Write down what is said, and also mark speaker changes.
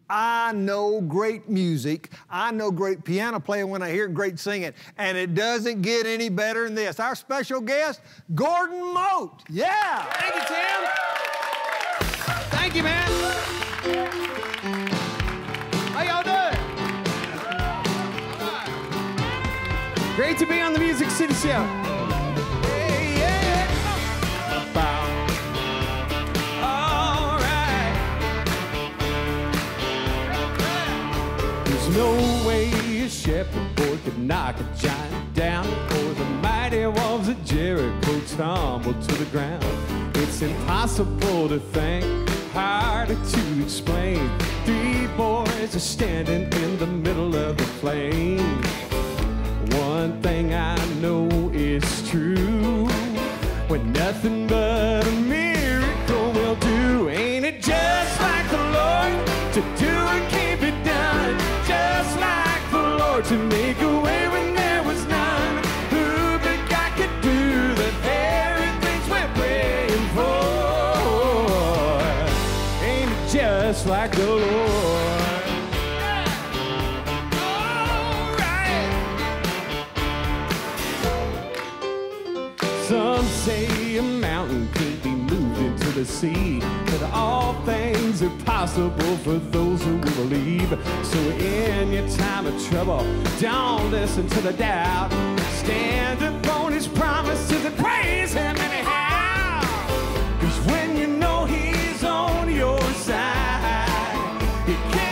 Speaker 1: I know great music. I know great piano playing when I hear great singing. And it doesn't get any better than this. Our special guest, Gordon Mote. Yeah.
Speaker 2: Thank you, Tim. Thank you, man. How y'all doing? Right. Great to be on the Music City Show. Hey, yeah. All right. There's no way a shepherd boy could knock a giant down, or the mighty walls of Jericho tumble to the ground. It's impossible to think, harder to explain. Three boys are standing in the middle of the plain. One thing I know is true, when nothing but a miracle will do. Ain't it just like the Lord to do and keep it done? Just like the Lord to make a way when there was none. Who but God could do the very things we're praying for? Ain't it just like the Lord? Some say a mountain could be moved into the sea, but all things are possible for those who will believe. So in your time of trouble, don't listen to the doubt. Stand upon his promises and praise him anyhow. 'Cause when you know he's on your side, you can't